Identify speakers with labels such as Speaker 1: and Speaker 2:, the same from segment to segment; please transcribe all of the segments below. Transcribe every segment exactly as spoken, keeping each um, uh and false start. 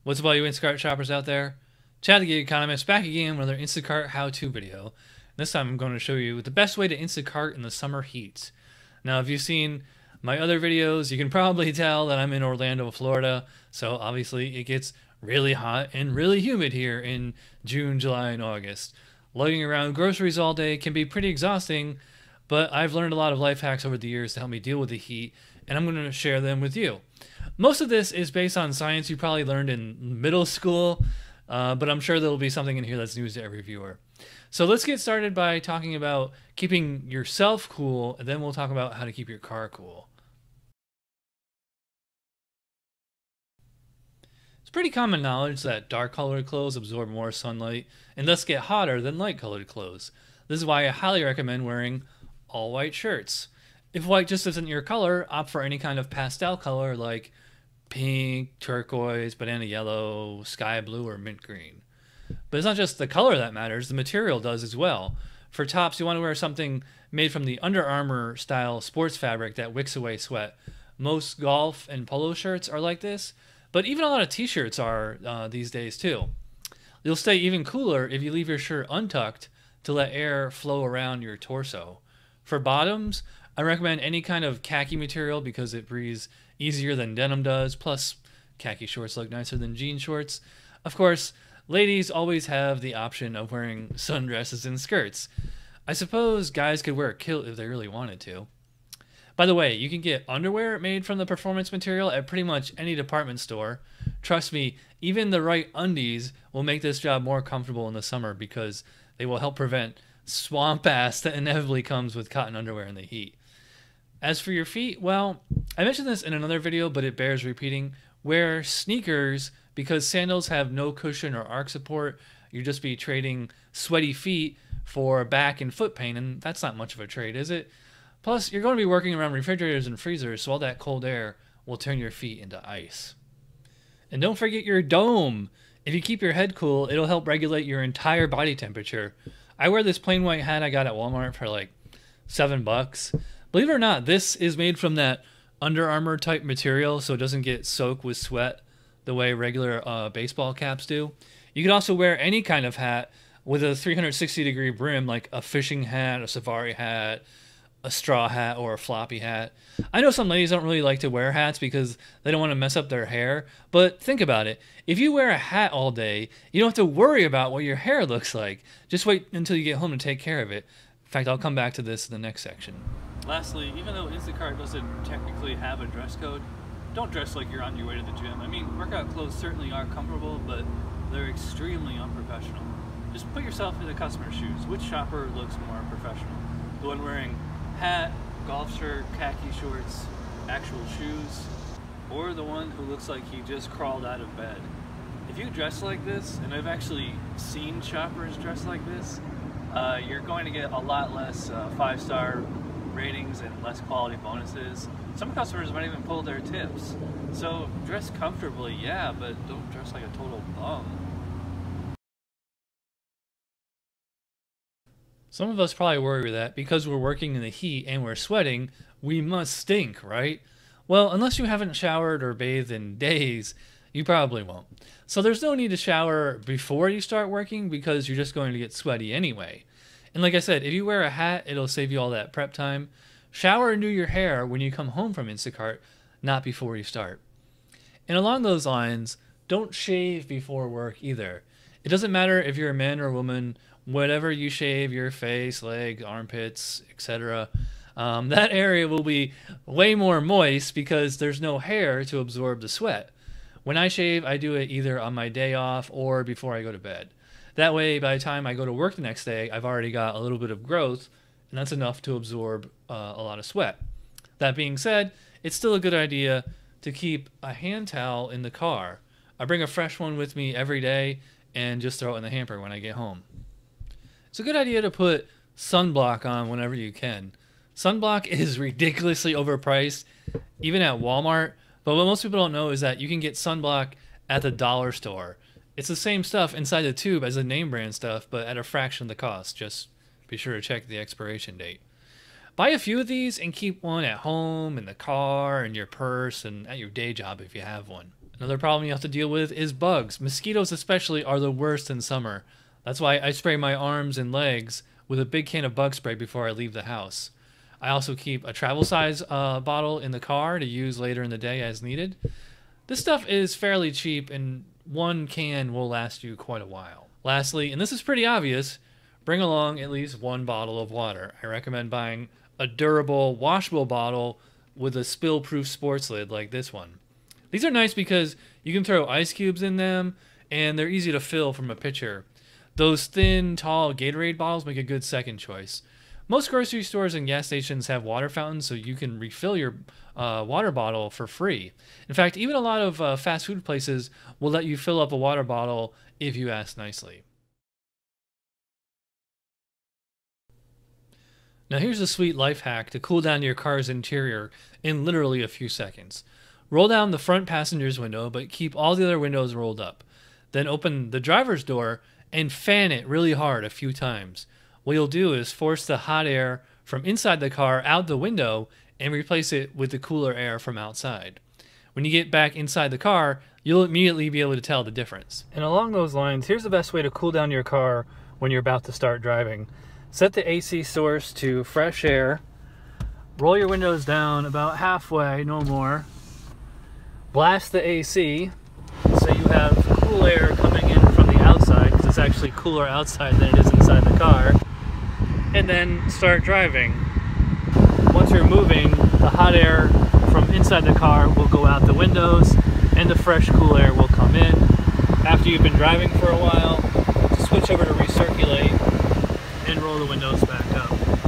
Speaker 1: What's up all you Instacart shoppers out there? Chad the Gig Economist back again with another Instacart how-to video. This time I'm going to show you the best way to Instacart in the summer heat. Now if you've seen my other videos, you can probably tell that I'm in Orlando, Florida, so obviously it gets really hot and really humid here in June, July, and August. Lugging around groceries all day can be pretty exhausting, but I've learned a lot of life hacks over the years to help me deal with the heat, and I'm going to share them with you. Most of this is based on science you probably learned in middle school, uh, but I'm sure there'll be something in here that's news to every viewer. So let's get started by talking about keeping yourself cool, and then we'll talk about how to keep your car cool. It's pretty common knowledge that dark-colored clothes absorb more sunlight and thus get hotter than light-colored clothes. This is why I highly recommend wearing all-white shirts. If white just isn't your color, opt for any kind of pastel color like pink, turquoise, banana yellow, sky blue, or mint green. But it's not just the color that matters, the material does as well. For tops, you want to wear something made from the Under Armour style sports fabric that wicks away sweat. Most golf and polo shirts are like this, but even a lot of t-shirts are uh, these days too. You'll stay even cooler if you leave your shirt untucked to let air flow around your torso. For bottoms, I recommend any kind of khaki material because it breathes easier than denim does, plus khaki shorts look nicer than jean shorts. Of course, ladies always have the option of wearing sundresses and skirts. I suppose guys could wear a kilt if they really wanted to. By the way, you can get underwear made from the performance material at pretty much any department store. Trust me, even the right undies will make this job more comfortable in the summer because they will help prevent swamp ass that inevitably comes with cotton underwear in the heat. As for your feet, well, I mentioned this in another video, but it bears repeating. Wear sneakers because sandals have no cushion or arch support. You'd just be trading sweaty feet for back and foot pain, and that's not much of a trade, is it? Plus, you're going to be working around refrigerators and freezers, so all that cold air will turn your feet into ice. And don't forget your dome. If you keep your head cool, it'll help regulate your entire body temperature. I wear this plain white hat I got at Walmart for like seven bucks. Believe it or not, this is made from that Under Armour type material, so it doesn't get soaked with sweat the way regular uh, baseball caps do. You can also wear any kind of hat with a three hundred sixty degree brim, like a fishing hat, a safari hat, a straw hat, or a floppy hat. I know some ladies don't really like to wear hats because they don't want to mess up their hair, but think about it. If you wear a hat all day, you don't have to worry about what your hair looks like. Just wait until you get home to take care of it. In fact, I'll come back to this in the next section. Lastly, even though Instacart doesn't technically have a dress code, don't dress like you're on your way to the gym. I mean, workout clothes certainly are comfortable, but they're extremely unprofessional. Just put yourself in the customer's shoes. Which shopper looks more professional? The one wearing hat, golf shirt, khaki shorts, actual shoes, or the one who looks like he just crawled out of bed? If you dress like this, and I've actually seen shoppers dress like this, uh, you're going to get a lot less uh, five-star ratings and less quality bonuses. Some customers might even pull their tips. So dress comfortably, yeah, but don't dress like a total bum. Some of us probably worry that because we're working in the heat and we're sweating, we must stink, right? Well, unless you haven't showered or bathed in days, you probably won't. So there's no need to shower before you start working because you're just going to get sweaty anyway. And like I said, if you wear a hat, it'll save you all that prep time. Shower and do your hair when you come home from Instacart, not before you start. And along those lines, don't shave before work either. It doesn't matter if you're a man or a woman, whatever you shave, your face, legs, armpits, et cetera, um, that area will be way more moist because there's no hair to absorb the sweat. When I shave, I do it either on my day off or before I go to bed. That way, by the time I go to work the next day, I've already got a little bit of growth, and that's enough to absorb uh, a lot of sweat. That being said, it's still a good idea to keep a hand towel in the car. I bring a fresh one with me every day and just throw it in the hamper when I get home. It's a good idea to put sunblock on whenever you can. Sunblock is ridiculously overpriced, even at Walmart, but what most people don't know is that you can get sunblock at the dollar store. It's the same stuff inside the tube as the name brand stuff, but at a fraction of the cost. Just be sure to check the expiration date. Buy a few of these and keep one at home, in the car, in your purse, and at your day job if you have one. Another problem you have to deal with is bugs. Mosquitoes especially are the worst in summer. That's why I spray my arms and legs with a big can of bug spray before I leave the house. I also keep a travel size uh, bottle in the car to use later in the day as needed. This stuff is fairly cheap and one can will last you quite a while. Lastly, and this is pretty obvious, bring along at least one bottle of water. I recommend buying a durable, washable bottle with a spill-proof sports lid like this one. These are nice because you can throw ice cubes in them and they're easy to fill from a pitcher. Those thin, tall Gatorade bottles make a good second choice. Most grocery stores and gas stations have water fountains so you can refill your uh, water bottle for free. In fact, even a lot of uh, fast food places will let you fill up a water bottle if you ask nicely. Now here's a sweet life hack to cool down your car's interior in literally a few seconds. Roll down the front passenger's window, but keep all the other windows rolled up. Then open the driver's door and fan it really hard a few times. What you'll do is force the hot air from inside the car out the window and replace it with the cooler air from outside. When you get back inside the car, you'll immediately be able to tell the difference. And along those lines, here's the best way to cool down your car when you're about to start driving. Set the A C source to fresh air. Roll your windows down about halfway, no more. Blast the A C so you have cool air coming in from the outside, because it's actually cooler outside than it is inside the car. And then start driving. Once you're moving, the hot air from inside the car will go out the windows and the fresh cool air will come in. After you've been driving for a while, switch over to recirculate and roll the windows back up.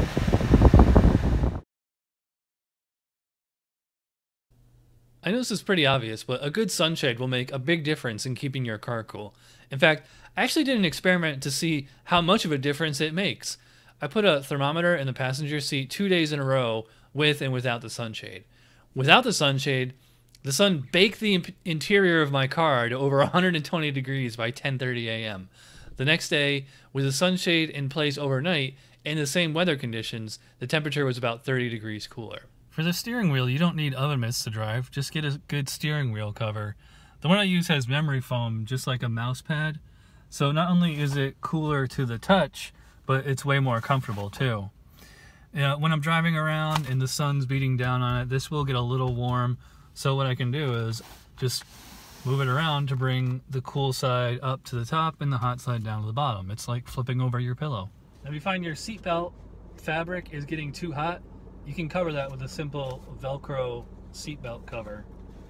Speaker 1: I know this is pretty obvious, but a good sunshade will make a big difference in keeping your car cool. In fact, I actually did an experiment to see how much of a difference it makes. I put a thermometer in the passenger seat two days in a row with and without the sunshade. Without the sunshade, the sun baked the interior of my car to over one hundred twenty degrees by ten thirty a m The next day, with the sunshade in place overnight and the same weather conditions, the temperature was about thirty degrees cooler. For the steering wheel, you don't need oven mitts to drive. Just get a good steering wheel cover. The one I use has memory foam, just like a mouse pad. So not only is it cooler to the touch, but it's way more comfortable too. Uh, when I'm driving around and the sun's beating down on it, this will get a little warm. So what I can do is just move it around to bring the cool side up to the top and the hot side down to the bottom. It's like flipping over your pillow. Now, if you find your seatbelt fabric is getting too hot, you can cover that with a simple Velcro seatbelt cover.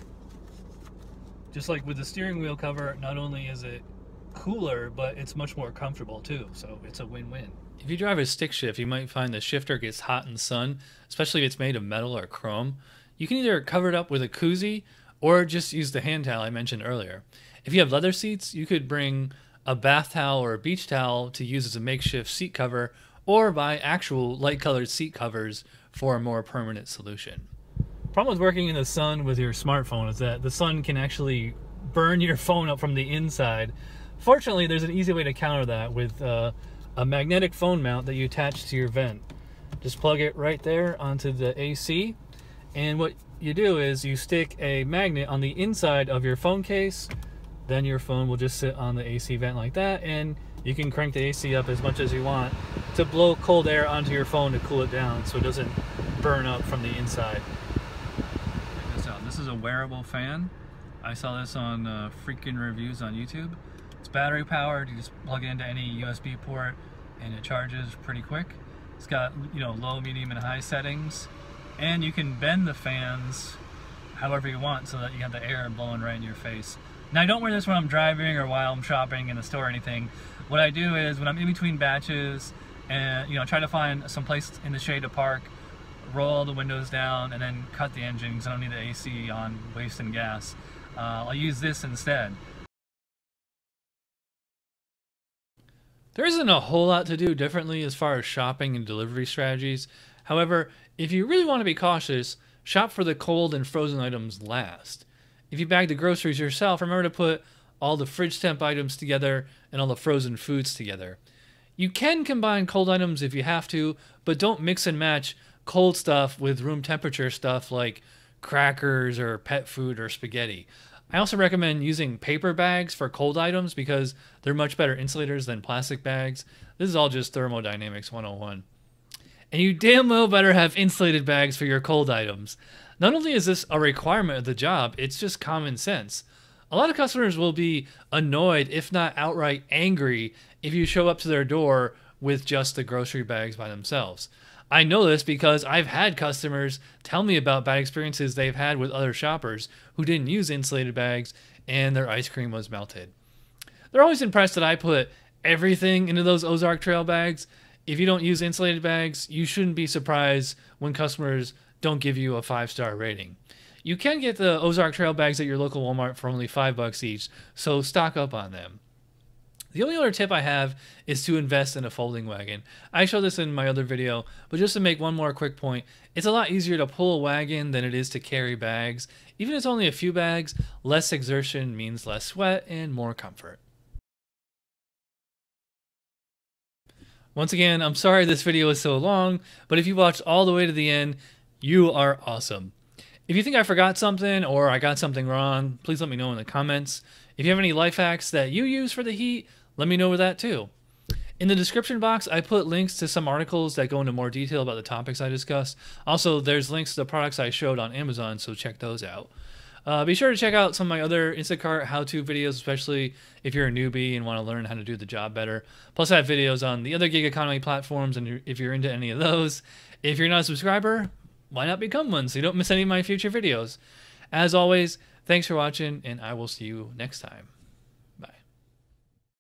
Speaker 1: Just like with the steering wheel cover, not only is it cooler, but it's much more comfortable too, so it's a win-win. If you drive a stick shift, you might find the shifter gets hot in the sun, especially if it's made of metal or chrome. You can either cover it up with a koozie or just use the hand towel I mentioned earlier. If you have leather seats, you could bring a bath towel or a beach towel to use as a makeshift seat cover, or buy actual light-colored seat covers for a more permanent solution. The problem with working in the sun with your smartphone is that the sun can actually burn your phone up from the inside. Fortunately, there's an easy way to counter that with uh, a magnetic phone mount that you attach to your vent. Just plug it right there onto the A C, and what you do is you stick a magnet on the inside of your phone case, then your phone will just sit on the A C vent like that, and you can crank the A C up as much as you want to blow cold air onto your phone to cool it down so it doesn't burn up from the inside. Check this out. This is a wearable fan. I saw this on uh, Freakin' Reviews on YouTube. It's battery powered. You just plug it into any U S B port and it charges pretty quick. It's got, you know, low, medium, and high settings, and you can bend the fans however you want so that you have the air blowing right in your face. Now, I don't wear this when I'm driving or while I'm shopping in the store or anything. What I do is when I'm in between batches and, you know, try to find some place in the shade to park, roll the windows down, and then cut the engine because I don't need the A C on wasting gas. Uh, I'll use this instead. There isn't a whole lot to do differently as far as shopping and delivery strategies. However, if you really want to be cautious, shop for the cold and frozen items last. If you bag the groceries yourself, remember to put all the fridge temp items together and all the frozen foods together. You can combine cold items if you have to, but don't mix and match cold stuff with room temperature stuff like crackers or pet food or spaghetti. I also recommend using paper bags for cold items because they're much better insulators than plastic bags. This is all just thermodynamics one oh one. And you damn well better have insulated bags for your cold items. Not only is this a requirement of the job, it's just common sense. A lot of customers will be annoyed, if not outright angry, if you show up to their door with just the grocery bags by themselves. I know this because I've had customers tell me about bad experiences they've had with other shoppers who didn't use insulated bags and their ice cream was melted. They're always impressed that I put everything into those Ozark Trail bags. If you don't use insulated bags, you shouldn't be surprised when customers don't give you a five-star rating. You can get the Ozark Trail bags at your local Walmart for only five bucks each, so stock up on them. The only other tip I have is to invest in a folding wagon. I showed this in my other video, but just to make one more quick point, it's a lot easier to pull a wagon than it is to carry bags. Even if it's only a few bags, less exertion means less sweat and more comfort. Once again, I'm sorry this video is so long, but if you watched all the way to the end, you are awesome. If you think I forgot something or I got something wrong, please let me know in the comments. If you have any life hacks that you use for the heat, let me know with that too. In the description box, I put links to some articles that go into more detail about the topics I discussed. Also, there's links to the products I showed on Amazon, so check those out. Uh, be sure to check out some of my other Instacart how-to videos, especially if you're a newbie and want to learn how to do the job better. Plus, I have videos on the other gig economy platforms, and if you're into any of those. If you're not a subscriber, why not become one so you don't miss any of my future videos? As always, thanks for watching, and I will see you next time.